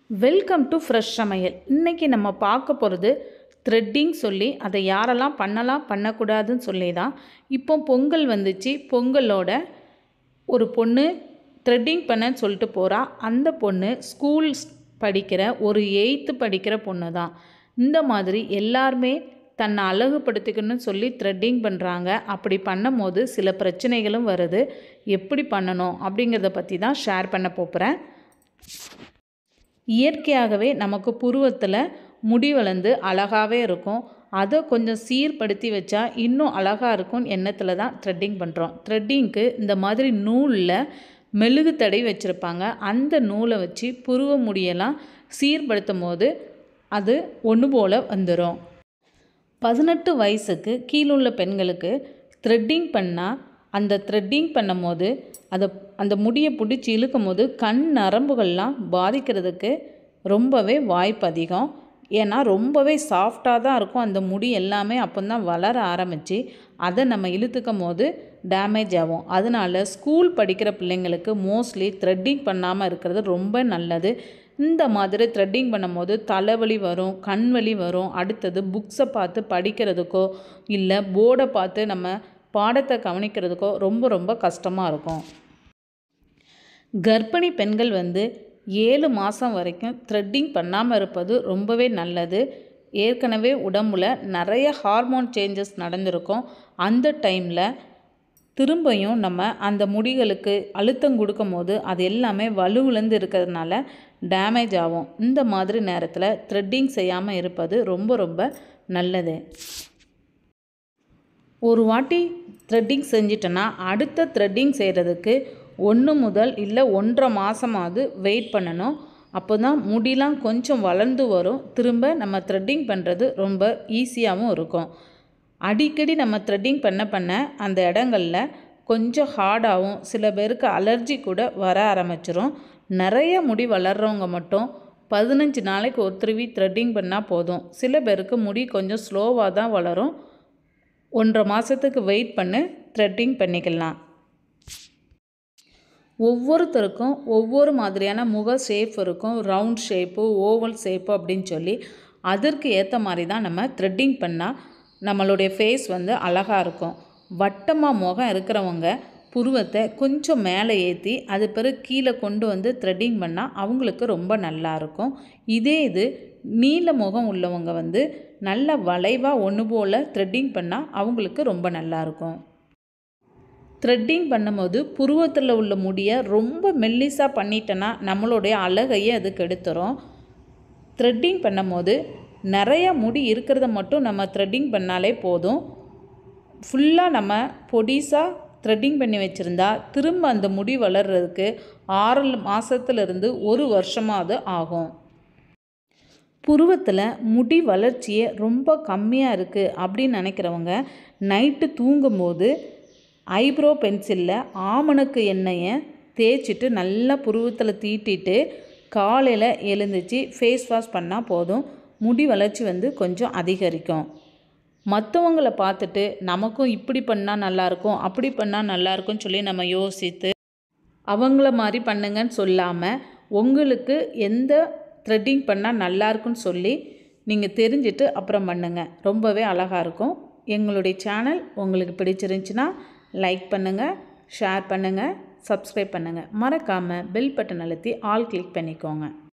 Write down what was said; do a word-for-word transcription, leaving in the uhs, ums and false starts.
Welcome to fresh சமையல். இன்றைக்கி நம்ம பார்க்க போகிறது த்ரெட்டிங் சொல்லி அதை யாரெல்லாம் பண்ணலாம் பண்ணக்கூடாதுன்னு சொல்லி தான். இப்போ பொங்கல் வந்துச்சு. பொங்கலோட ஒரு பொண்ணு த்ரெட்டிங் பண்ணன்னு சொல்லிட்டு போகிறா. அந்த பொண்ணு ஸ்கூல் படிக்கிற ஒரு எயித்து படிக்கிற பொண்ணு தான். இந்த மாதிரி எல்லாருமே தன்னை அழகுபடுத்திக்கணும்னு சொல்லி த்ரெட்டிங் பண்ணுறாங்க. அப்படி பண்ணும் போது சில பிரச்சனைகளும் வருது. எப்படி பண்ணணும் அப்படிங்கிறத பற்றி தான் ஷேர் பண்ண போகிறேன். இயற்கையாகவே நமக்கு புருவத்தில் முடி வளர்ந்து அழகாகவே இருக்கும். அதை கொஞ்சம் சீர்படுத்தி வச்சா இன்னும் அழகாக இருக்கும் எண்ணத்தில் தான் த்ரெட்டிங் பண்ணுறோம். த்ரெட்டிங்க்கு இந்த மாதிரி நூலில் மெழுகு தடை வச்சுருப்பாங்க. அந்த நூலை வச்சு புருவ முடியெல்லாம் சீர்படுத்தும் போது அது ஒன்று போல் வந்துடும். பதினெட்டு வயசுக்கு கீழுள்ள பெண்களுக்கு த்ரெட்டிங் பண்ணால் அந்த த்ரெட்டிங் பண்ணும் போது அதை அந்த முடியை பிடிச்சி இழுக்கும் போது கண் நரம்புகள்லாம் பாதிக்கிறதுக்கு ரொம்பவே வாய்ப்பு அதிகம். ஏன்னா ரொம்பவே சாஃப்டாக தான் இருக்கும் அந்த முடி எல்லாமே. அப்போ தான் வளர ஆரம்பித்து அதை நம்ம இழுத்துக்கும் போது டேமேஜ் ஆகும். அதனால் ஸ்கூல் படிக்கிற பிள்ளைங்களுக்கு மோஸ்ட்லி த்ரெட்டிங் பண்ணாமல் இருக்கிறது ரொம்ப நல்லது. இந்த மாதிரி த்ரெட்டிங் பண்ணும்போது தலைவலி வரும், கண் வலி வரும். அடுத்தது புக்ஸை பார்த்து படிக்கிறதுக்கோ இல்லை போர்டை பார்த்து நம்ம பாடத்தை கவனிக்கிறதுக்கோ ரொம்ப ரொம்ப கஷ்டமாக இருக்கும். கர்ப்பிணி பெண்கள் வந்து ஏழு மாதம் வரைக்கும் த்ரெட்டிங் பண்ணாமல் இருப்பது ரொம்பவே நல்லது. ஏற்கனவே உடம்புல நிறைய ஹார்மோன் சேஞ்சஸ் நடந்திருக்கும். அந்த டைமில் திரும்பியும் நம்ம அந்த முடிகளுக்கு அழுத்தம் கொடுக்கும் போது அது எல்லாமே வலுவிழந்து இருக்கிறதுனால டேமேஜ் ஆகும். இந்த மாதிரி நேரத்தில் த்ரெட்டிங் செய்யாமல் இருப்பது ரொம்ப ரொம்ப நல்லது. ஒரு வாட்டி த்ரெட்டிங் செஞ்சிட்டோன்னா அடுத்த த்ரெட்டிங் செய்கிறதுக்கு ஒன்று முதல் இல்லை ஒன்றரை மாதமாவது வெயிட் பண்ணணும். அப்போ தான் முடிலாம் கொஞ்சம் வளர்ந்து வரும். திரும்ப நம்ம த்ரெட்டிங் பண்ணுறது ரொம்ப ஈஸியாகவும் இருக்கும். அடிக்கடி நம்ம த்ரெட்டிங் பண்ண பண்ண அந்த இடங்களில் கொஞ்சம் ஹார்டாகவும் சில பேருக்கு அலர்ஜி கூட வர ஆரம்பிச்சிடும். நிறைய முடி வளர்கிறவங்க மட்டும் பதினஞ்சு நாளைக்கு ஒரு திருவி த்ரெட்டிங் பண்ணால் போதும். சில பேருக்கு முடி கொஞ்சம் ஸ்லோவாக தான் வளரும். ஒன்றரை மாதத்துக்கு வெயிட் பண்ணி த்ரெட்டிங் பண்ணிக்கலாம். ஒவ்வொருத்தருக்கும் ஒவ்வொரு மாதிரியான முக ஷேப் இருக்கும். ரவுண்ட் ஷேப்பு, ஓவல் ஷேப்பு அப்படின்னு சொல்லி அதற்கு ஏற்ற மாதிரி தான் நம்ம த்ரெட்டிங் பண்ணால் நம்மளுடைய ஃபேஸ் வந்து அழகாக இருக்கும். வட்டமாக முகம் இருக்கிறவங்க புருவத்தை கொஞ்சம் மேலே ஏற்றி அது பிறகு கீழே கொண்டு வந்து த்ரெட்டிங் பண்ணால் அவங்களுக்கு ரொம்ப நல்லாயிருக்கும். இதே இது நீல முகம் உள்ளவங்க வந்து நல்ல வளைவாக ஒன்று போல் த்ரெட்டிங் பண்ணால் அவங்களுக்கு ரொம்ப நல்லாயிருக்கும். த்ரெட்டிங் பண்ணும்போது புருவத்தில் உள்ள முடியை ரொம்ப மெல்லிஸாக பண்ணிட்டோன்னா நம்மளுடைய அழகையே அது கெடுத்துரும். த்ரெட்டிங் பண்ணும்போது நிறையா முடி இருக்கிறத மட்டும் நம்ம த்ரெட்டிங் பண்ணாலே போதும். ஃபுல்லாக நம்ம பொடிசாக த்ரெட்டிங் பண்ணி வச்சுருந்தா திரும்ப அந்த முடி வளர்கிறதுக்கு ஆறு மாதத்துலேருந்து ஒரு வருஷமாவது ஆகும். புருவத்தில் முடி வளர்ச்சியே ரொம்ப கம்மியாக இருக்குது அப்படின்னு நினைக்கிறவங்க நைட்டு தூங்கும்போது ஐப்ரோ பென்சிலில் ஆமணக்கு எண்ணெயை தேய்ச்சிட்டு நல்லா புருவத்தில் தீட்டிட்டு காலையில் எழுந்திரிச்சு ஃபேஸ் வாஷ் பண்ணால் போதும். முடி வளர்ச்சி வந்து கொஞ்சம் அதிகரிக்கும். மற்றவங்களை பார்த்துட்டு நமக்கும் இப்படி பண்ணால் நல்லாயிருக்கும் அப்படி பண்ணால் நல்லாயிருக்கும்னு சொல்லி நம்ம யோசித்து அவங்கள மாதிரி பண்ணுங்கன்னு சொல்லாமல் உங்களுக்கு எந்த த்ரெட்டிங் பண்ணால் நல்லாயிருக்குன்னு சொல்லி நீங்கள் தெரிஞ்சுட்டு அப்புறம் பண்ணுங்கள். ரொம்பவே அழகாக இருக்கும். எங்களுடைய சேனல் உங்களுக்கு பிடிச்சிருந்துச்சின்னா லைக் பண்ணுங்கள், ஷேர் பண்ணுங்கள், சப்ஸ்கிரைப் பண்ணுங்கள். மறக்காமல் பெல் பட்டன் அழுத்தி ஆல் கிளிக் பண்ணிக்கோங்க.